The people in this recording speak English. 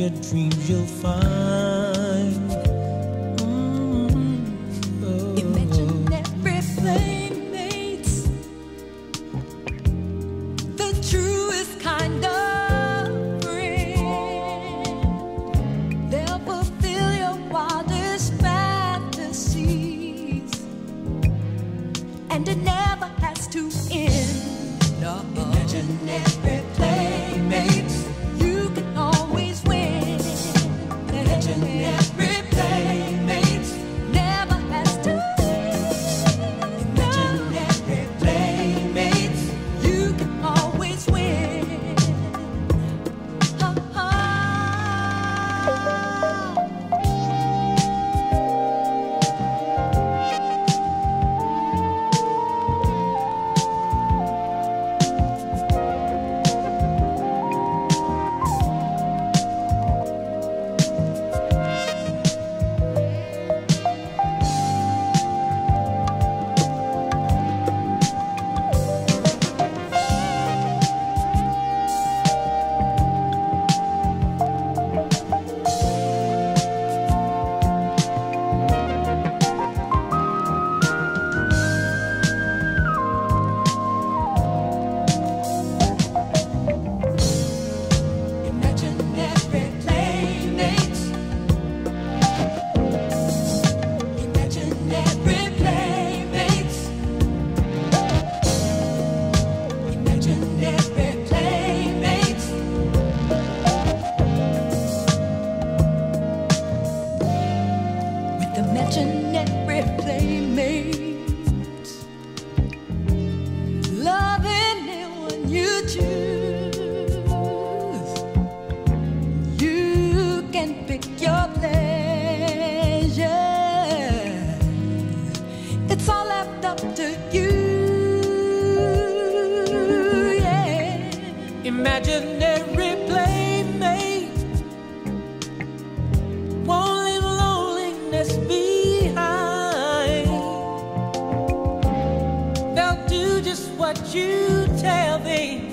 your dreams you'll find. Oh. Imaginary playmates, the truest kind of friend. They'll fulfill your wildest fantasies, and it never has to end. No. Imaginary playmates, you can always win. Imaginary playmates, never has to end. Imaginary playmates, you can always win. Ha, ha. Imaginary playmates, love anyone you choose. You can pick your pleasure. It's all left up to you. Yeah. Imaginary playmate won't leave loneliness behind. They'll do just what you tell them.